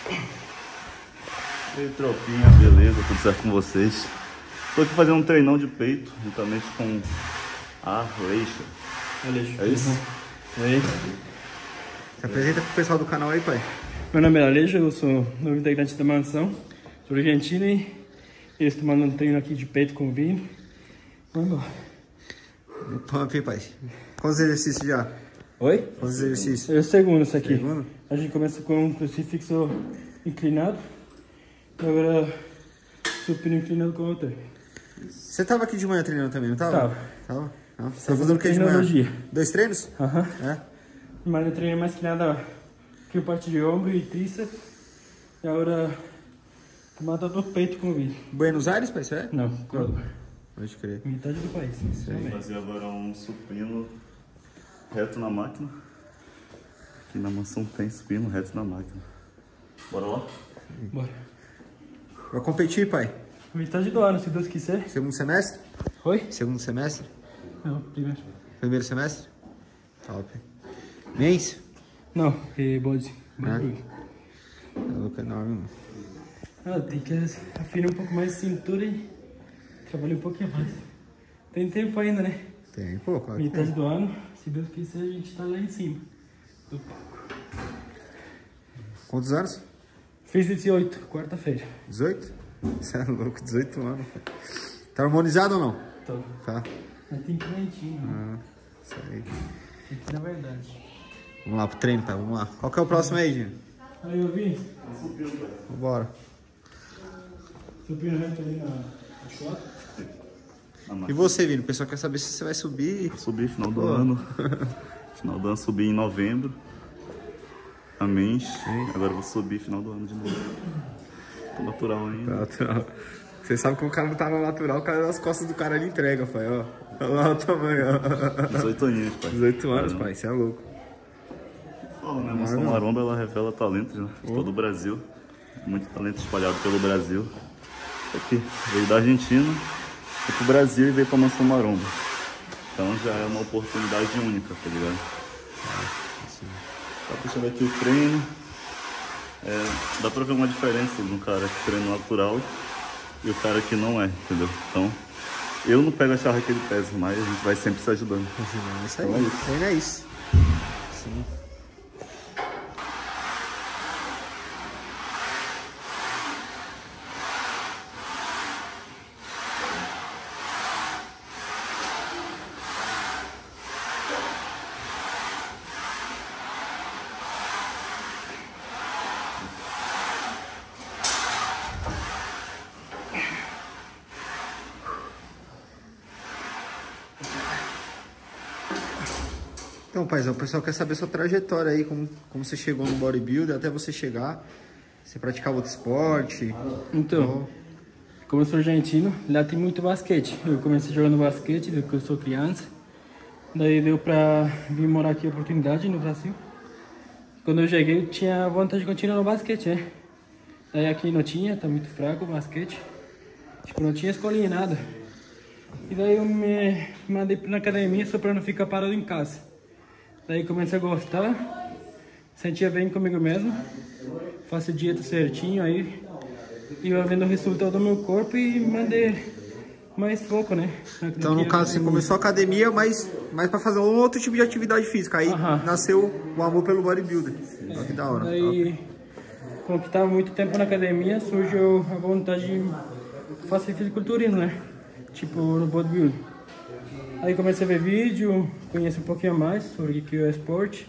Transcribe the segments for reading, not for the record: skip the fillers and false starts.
E aí, tropinha, beleza? Tudo certo com vocês? Tô aqui fazendo um treinão de peito, juntamente com a Aleixa. É isso? E aí? Se apresenta pro pessoal do canal aí, pai. Meu nome é Aleixa, eu sou novo integrante da mansão. Sou argentino e estou mandando um treino aqui de peito com o Vini. Vamos embora. No pump, pai. Quantos exercícios já? Oi? Quantos exercícios? É o segundo isso aqui. Segundo? A gente começa com um crucifixo inclinado. E agora supino inclinado com o outro. Você tava aqui de manhã treinando também, não tava? Tava. Não. Você tá fazendo o que de manhã? 2 treinos? Aham. É? Mas eu treino mais que nada aqui a parte de ombro e tríceps. E agora mata do peito com o Vini. Buenos Aires, pai, isso é? Não, Córdoba. Pode crer. Metade do país. Vou fazer agora um supino reto na máquina. Aqui na mansão tem supino reto na máquina. Bora lá? Bora. Vai competir, pai? Metade do ano, se Deus quiser. Segundo semestre? Oi? Segundo semestre? Não, primeiro. Primeiro semestre? Top. Mês? Não, é bode. É louco, enorme, mano. Ah, tem que afinar um pouco mais a cintura e trabalhar um pouquinho mais. Tem tempo ainda, né? Tem, pô, claro que Metade tem. do ano, se Deus quiser, a gente tá lá em cima do palco. Quantos anos? Fiz 18, quarta-feira. 18? Você é louco, 18 anos. Pai. Tá harmonizado ou não? Tô. Tá. Mas tem quentinho, né? Isso aí. Aqui na verdade. Vamos lá pro treino, pai, vamos lá. Qual que é o próximo aí, Gino? Aí eu vi, Vambora. supino reto ali na chota. E você, Vini? O pessoal quer saber se você vai subir. Vou subir final do ano. Final do ano subi em novembro. Amém. Agora eu vou subir final do ano de novo. Tô natural ainda. Natural. Você sabe que o cara não tá no natural, o cara nas costas do cara ele entrega, pai, ó. Olha lá o tamanho, ó. 18 aninhos, pai. 18 anos, Caramba. pai, você é louco. Fala, né? A Mansão Maromba, ela revela talentos, né? De todo o Brasil. Muito talento espalhado pelo Brasil. Aqui, veio da Argentina, foi pro Brasil e veio pra Mansão Maromba. Então já é uma oportunidade única, tá ligado? Tá puxando aqui o treino. Dá pra ver uma diferença de um cara que treina natural e o cara que não é, entendeu? Então, eu não pego a charra que ele pesa, mas a gente vai sempre se ajudando. Isso aí, Então é isso. treino é isso. Sim. Então, paizão, o pessoal quer saber sua trajetória aí, como você chegou no bodybuilder até você chegar. Você praticava outro esporte? Então, como eu sou argentino, lá tem muito basquete. Eu comecei jogando basquete desde que eu sou criança. Daí deu pra vir morar aqui a oportunidade no Brasil. Quando eu cheguei, eu tinha vontade de continuar no basquete, né? Daí aqui não tinha, tá muito fraco o basquete. Tipo, não tinha escolinha, nada. E daí eu me mandei na academia só pra não ficar parado em casa. Daí comecei a gostar, sentia bem comigo mesmo, faço dieta certinho aí, e eu vendo o resultado do meu corpo e mandei mais foco, né? Então, no caso, você começou a academia, mas pra fazer um outro tipo de atividade física. Aí nasceu o amor pelo bodybuilder. Olha que da hora. Daí, como que tava muito tempo na academia, surgiu a vontade de fazer fisiculturismo, né? Tipo, no bodybuilding. Aí comecei a ver vídeo, conhecer um pouquinho mais sobre o que é o esporte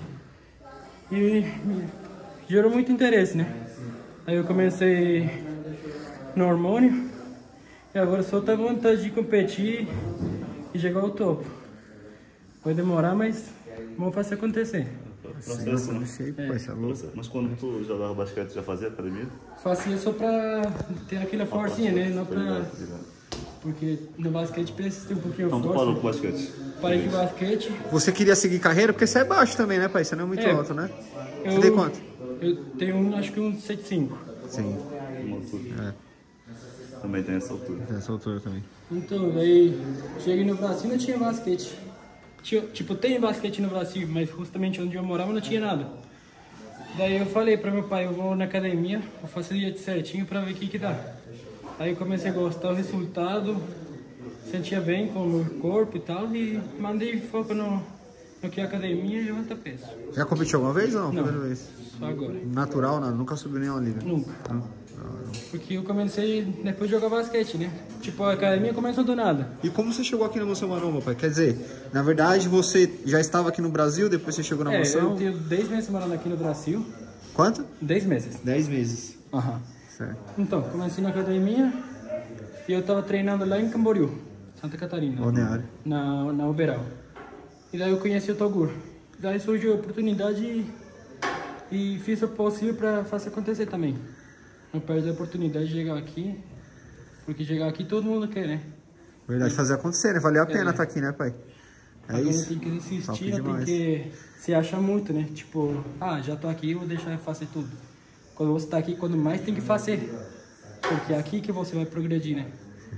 e gerou muito interesse, né? Aí eu comecei no hormônio e agora só tenho vontade de competir e chegar ao topo. Vai demorar, mas vamos fazer acontecer. Processo, né? Mas quando tu jogava basquete, já fazia academia? Fazia só pra ter aquela forcinha, né? Não pra... Porque no basquete precisa ter um pouquinho de força. Então tu parou com o basquete? Parei com o basquete. Você queria seguir carreira? Porque você é baixo também, né, pai? Você não é muito alto, né? Você tem quanto? Eu tenho acho que uns 7,5. Sim. Uma altura. Também tem essa altura. Tem essa altura também. Então, daí cheguei no Brasil não tinha basquete. Tipo, tem basquete no Brasil, mas justamente onde eu morava não tinha nada. Daí eu falei pra meu pai, eu vou na academia, vou fazer o dia certinho pra ver o que dá. Aí eu comecei a gostar do resultado, sentia bem com o meu corpo e tal, e mandei foco no que é academia e levanta peso. Já competiu alguma vez ou não? Não, primeira vez? Só agora. Natural, não? Nunca subiu nenhuma liga? Nunca. Porque eu comecei depois de jogar basquete, né? Tipo, a academia começou do nada. E como você chegou aqui na Mansão Maromba, pai? Quer dizer, na verdade você já estava aqui no Brasil, depois você chegou na Mansão? Eu tenho 10 meses morando aqui no Brasil. Quanto? 10 meses. 10 meses. Aham. Certo. Então, comecei na academia e eu tava treinando lá em Camboriú, Santa Catarina. Balneário. Na Uberal. E daí eu conheci o Togur. Daí surgiu a oportunidade e fiz o possível para fazer acontecer também. Não perde a oportunidade de chegar aqui, porque chegar aqui todo mundo quer, né? Verdade, fazer acontecer, né? Valeu a pena estar aqui, né, pai? É agora isso. Tem que insistir, tem que se achar muito, né? Tipo, já tô aqui, vou deixar fazer tudo. Quando você tá aqui, quando mais tem que fazer. Porque é aqui que você vai progredir, né?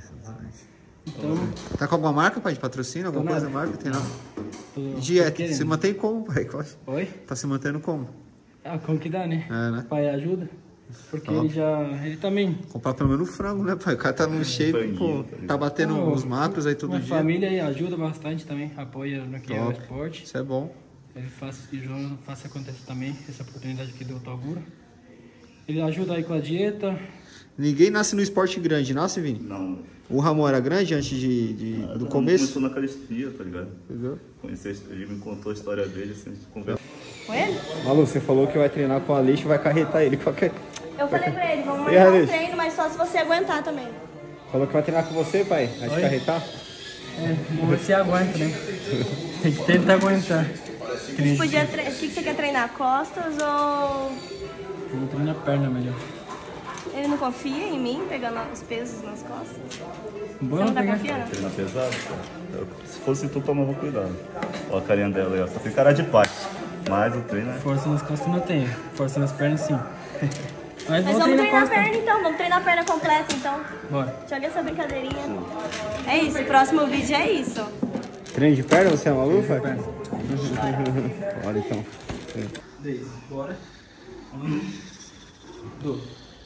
Então... Tá com alguma marca, pai, de patrocínio? Alguma coisa, marca? Tem não? Dieta, se mantém como, pai? Oi? Tá se mantendo como? Como que dá, né? É, né? O pai ajuda. Porque ele também... Comprar pelo menos frango, né, pai? O cara tá no shape, pô, tá batendo os macros aí todo dia. Minha família aí ajuda bastante também, apoia no que é o esporte. Isso é bom. Ele faz acontecer também, essa oportunidade que deu o Toguro. Ele ajuda aí com a dieta. Ninguém nasce no esporte grande, nasce, Vini? Não. O Ramon era grande antes do começo? Começou na calistenia, tá ligado? Entendeu? Ele me contou a história dele, assim, a gente conversa. Com ele? Malu, você falou que vai treinar com a Aleix e vai carretar ele. Eu falei pra ele, vamos marcar um treino, mas só se você aguentar também. Falou que vai treinar com você, pai? Vai te carretar? Você aguenta, né? Tem que tentar aguentar. O que você quer treinar? Costas ou... Vou treinar perna melhor. Ele não confia em mim, pegando os pesos nas costas? Bom, você não tá confiando? Treina pesado, cara. Se fosse tu, tomava cuidado. Olha a carinha dela aí, ó. Só tem cara de pai. Mas o treino é... Força nas costas não tem. Força nas pernas, sim. Mas vamos treinar a perna, então. Vamos treinar a perna completa, então. Bora. Joga essa brincadeirinha. É isso, o próximo vídeo é isso. Treino de perna? Você é maluco, pai? Olha, então. 10. Bora. 1, 2.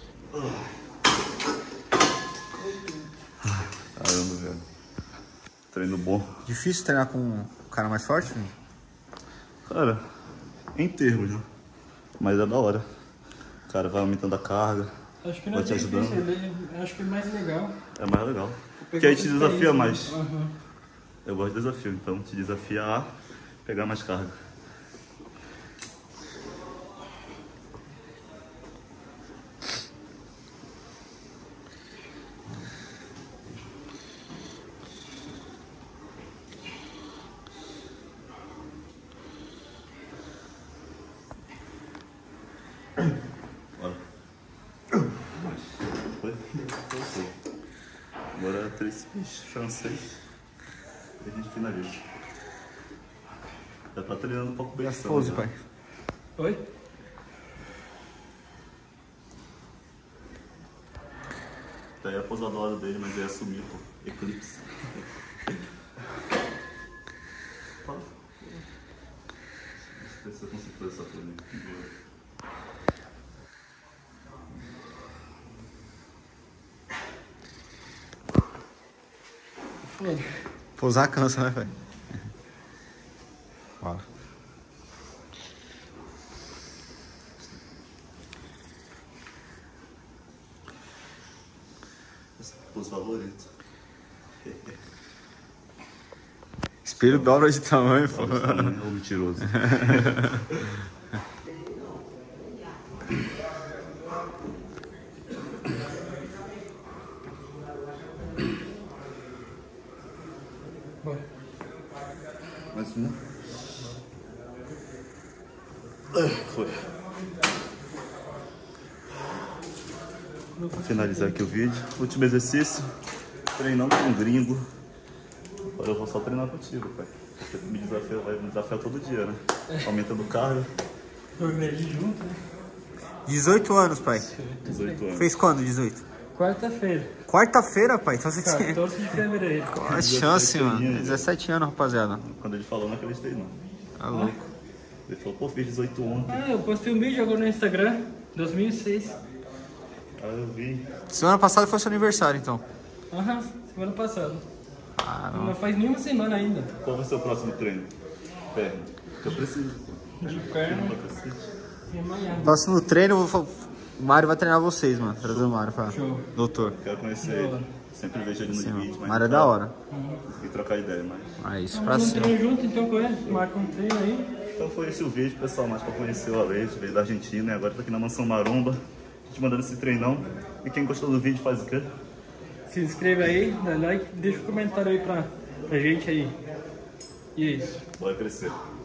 Caramba, velho. Treino bom. Difícil treinar com um cara mais forte, filho? Cara, em termos, né? Mas é da hora. O cara vai aumentando a carga. Acho que não é difícil, acho que é mais legal. É mais legal. Porque aí te desafia mais. Eu gosto de desafio, então te desafia a pegar mais carga. Agora é 3 francês e a gente finaliza. Já tá treinando um pouco bem ação. Pose, pai. Oi? Daí a posadora dele, mas ele assumiu, pô. Eclipse. Deixa eu ver se eu consigo fazer essa coisa. Pousar cansa, né, velho? Bora. Os favoritos. Espelho dobra de tamanho, pô. Ou mentiroso. Mais uma. Foi. Vou finalizar aqui o vídeo. Último exercício. Treinando com um gringo. Agora eu vou só treinar contigo, pai. Você vai me desafiar todo dia, né? Aumentando carga. Progredir junto, né? 18 anos, pai. 18 anos. Fez quando, 18? Quarta-feira. Quarta-feira, pai? Então você tinha... 14 de fevereiro. Qual a chance, mano? 17 anos, rapaziada. Quando ele falou, não acreditei, não. Tá louco. Ele falou, pô, fiz 18 ontem. Ah, eu postei um vídeo agora no Instagram, 2006. Ah, eu vi. Semana passada foi seu aniversário, então. Aham, semana passada. Ah, não. Não faz nenhuma semana ainda. Qual vai ser o próximo treino? Perna. Eu preciso. De perna Pra cacete. e amanhã. Próximo treino, o Mário vai treinar vocês, mano. Trazer o Mário pra... Show. Doutor. Quero conhecer ele. Sempre vejo ele nos Sim, vídeos, o mas Mário é nunca da hora. consegui trocar ideia, mas... Ah, isso Vamos pra fazer um cima. treino junto então com ele, marca um treino aí. Então foi esse o vídeo, pessoal, mais pra conhecer o Alejo, veio da Argentina e agora tá aqui na Mansão Maromba. A gente mandando esse treinão. E quem gostou do vídeo faz o quê? Se inscreva aí, dá like, deixa um comentário aí pra gente aí. E é isso. Bora crescer.